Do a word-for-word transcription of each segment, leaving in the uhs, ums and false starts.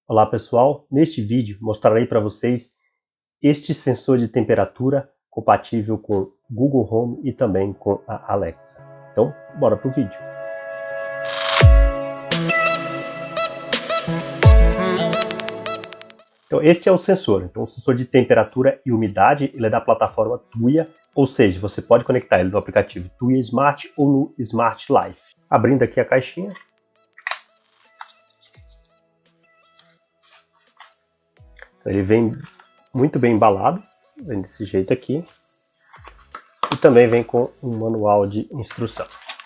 Olá pessoal, neste vídeo mostrarei para vocês este sensor de temperatura compatível com Google Home e também com a Alexa. Então, bora para o vídeo. Então, este é o sensor, então, o sensor de temperatura e umidade, ele é da plataforma Tuya, ou seja, você pode conectar ele no aplicativo Tuya Smart ou no Smart Life. Abrindo aqui a caixinha. Ele vem muito bem embalado, vem desse jeito aqui. E também vem com um manual de instrução.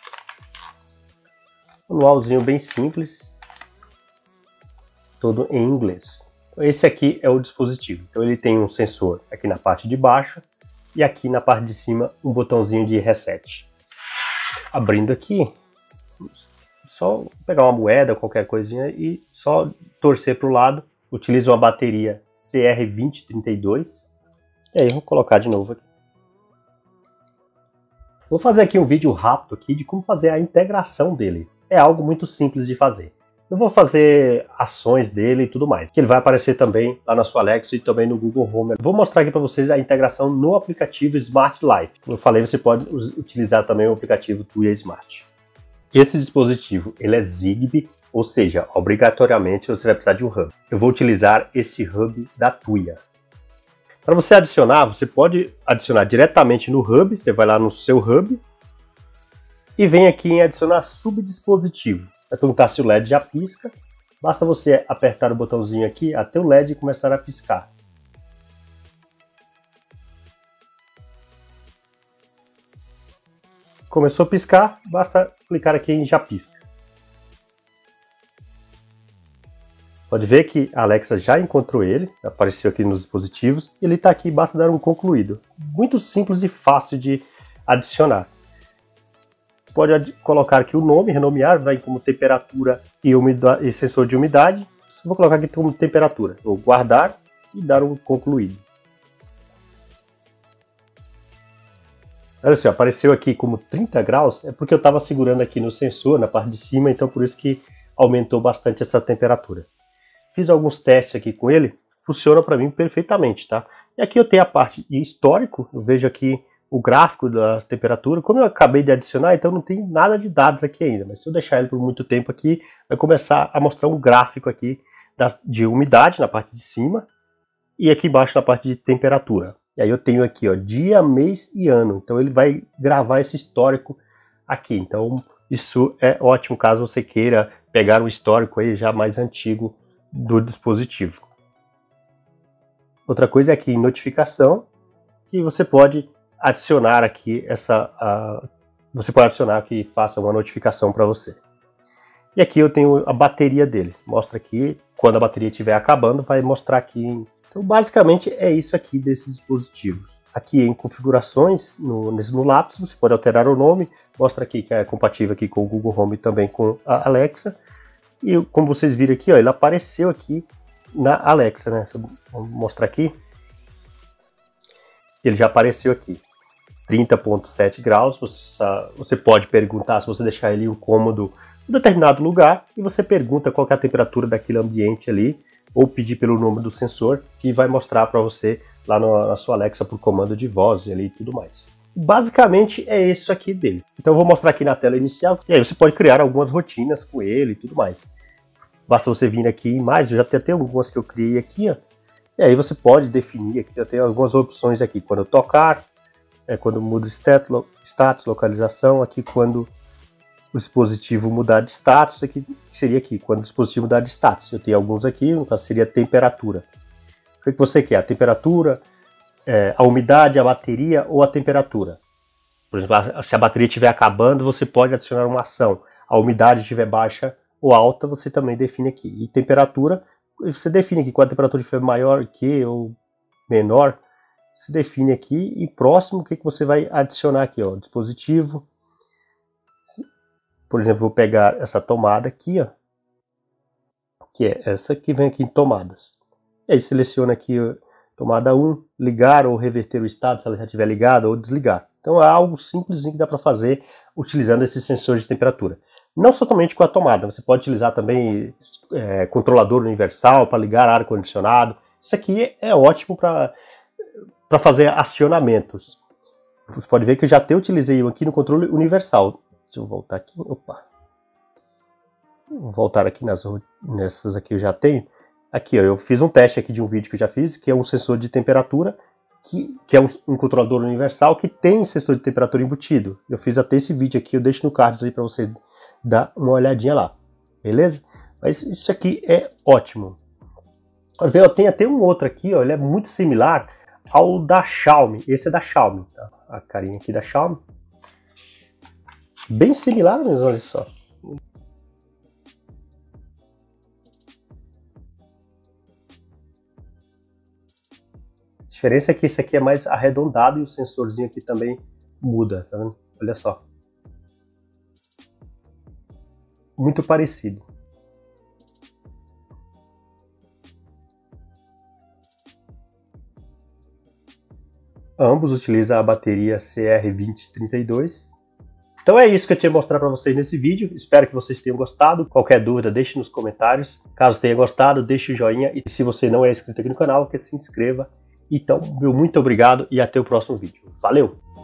Manualzinho bem simples, todo em inglês. Esse aqui é o dispositivo. Então ele tem um sensor aqui na parte de baixo e aqui na parte de cima um botãozinho de reset. Abrindo aqui, só pegar uma moeda, qualquer coisinha e só torcer para o lado. Utilizo uma bateria C R vinte trinta e dois. E aí vou colocar de novo aqui. Vou fazer aqui um vídeo rápido aqui de como fazer a integração dele. É algo muito simples de fazer. Eu vou fazer ações dele e tudo mais, que ele vai aparecer também lá na sua Alexa e também no Google Home. Vou mostrar aqui para vocês a integração no aplicativo Smart Life. Como eu falei, você pode utilizar também o aplicativo Tuya Smart. Esse dispositivo ele é Zigbee, ou seja, obrigatoriamente você vai precisar de um hub. Eu vou utilizar esse hub da Tuya. Para você adicionar, você pode adicionar diretamente no hub, você vai lá no seu hub e vem aqui em adicionar subdispositivo. Vai perguntar se o L E D já pisca, basta você apertar o botãozinho aqui até o L E D começar a piscar. Começou a piscar, basta clicar aqui em já pisca. Pode ver que a Alexa já encontrou ele, apareceu aqui nos dispositivos, e ele está aqui, basta dar um concluído. Muito simples e fácil de adicionar. Pode colocar aqui o nome, renomear, vai como temperatura e, umidade, e sensor de umidade. Vou colocar aqui como temperatura. Vou guardar e dar um concluído. Olha só, apareceu aqui como trinta graus, é porque eu estava segurando aqui no sensor, na parte de cima, então por isso que aumentou bastante essa temperatura. Fiz alguns testes aqui com ele, funciona para mim perfeitamente, tá? E aqui eu tenho a parte de histórico, eu vejo aqui o gráfico da temperatura. Como eu acabei de adicionar, então não tem nada de dados aqui ainda, mas se eu deixar ele por muito tempo aqui, vai começar a mostrar um gráfico aqui da, de umidade na parte de cima e aqui embaixo na parte de temperatura. E aí eu tenho aqui, ó, dia, mês e ano, então ele vai gravar esse histórico aqui, então isso é ótimo caso você queira pegar um histórico aí já mais antigo do dispositivo. Outra coisa é aqui em notificação, que você pode adicionar aqui essa, uh, você pode adicionar que faça uma notificação para você. E aqui eu tenho a bateria dele, mostra aqui, quando a bateria estiver acabando, vai mostrar aqui. Então basicamente é isso aqui desses dispositivos. Aqui em configurações, no, no lápis, você pode alterar o nome, mostra aqui que é compatível aqui com o Google Home e também com a Alexa. E como vocês viram aqui, ó, ele apareceu aqui na Alexa, né? Vou mostrar aqui. Ele já apareceu aqui. trinta ponto sete graus. Você, você pode perguntar, se você deixar ele em um cômodo em um determinado lugar, e você pergunta qual que é a temperatura daquele ambiente ali, ou pedir pelo nome do sensor, que vai mostrar para você lá no, na sua Alexa por comando de voz ali, e tudo mais. Basicamente é isso aqui dele. Então eu vou mostrar aqui na tela inicial, e aí você pode criar algumas rotinas com ele e tudo mais. Basta você vir aqui em mais, eu já tenho até algumas que eu criei aqui, ó. E aí você pode definir aqui, eu tenho algumas opções aqui, quando tocar, é quando muda status, status, localização, aqui quando o dispositivo mudar de status, aqui seria aqui, quando o dispositivo mudar de status. Eu tenho alguns aqui, no caso seria temperatura. O que você quer? A temperatura, É, a umidade, a bateria ou a temperatura. Por exemplo, se a bateria estiver acabando, você pode adicionar uma ação. A umidade estiver baixa ou alta, você também define aqui. E temperatura, você define aqui quando a temperatura estiver maior que ou menor, se define aqui. E próximo, o que, que você vai adicionar aqui? Ó, dispositivo. Por exemplo, vou pegar essa tomada aqui, ó, que é essa que vem aqui em tomadas. E aí seleciona aqui tomada um, ligar ou reverter o estado, se ela já estiver ligada, ou desligar. Então é algo simplesinho que dá para fazer utilizando esse sensor de temperatura. Não somente com a tomada, você pode utilizar também é, controlador universal para ligar ar-condicionado. Isso aqui é ótimo para fazer acionamentos. Você pode ver que eu já até utilizei aqui no controle universal. Deixa eu voltar aqui. Opa. Vou voltar aqui nas, nessas aqui eu já tenho. Aqui, ó, eu fiz um teste aqui de um vídeo que eu já fiz, que é um sensor de temperatura, que, que é um, um controlador universal que tem sensor de temperatura embutido. Eu fiz até esse vídeo aqui, eu deixo no card aí para você dar uma olhadinha lá. Beleza? Mas isso aqui é ótimo. Eu tenho até um outro aqui, ó, ele é muito similar ao da Xiaomi. Esse é da Xiaomi, tá? A carinha aqui da Xiaomi. Bem similar mesmo, olha só. A diferença é que esse aqui é mais arredondado e o sensorzinho aqui também muda, tá vendo? Olha só. Muito parecido. Ambos utilizam a bateria C R vinte trinta e dois. Então é isso que eu tinha que mostrar para vocês nesse vídeo. Espero que vocês tenham gostado. Qualquer dúvida, deixe nos comentários. Caso tenha gostado, deixe o joinha. E se você não é inscrito aqui no canal, que se inscreva. Então, meu muito obrigado e até o próximo vídeo. Valeu!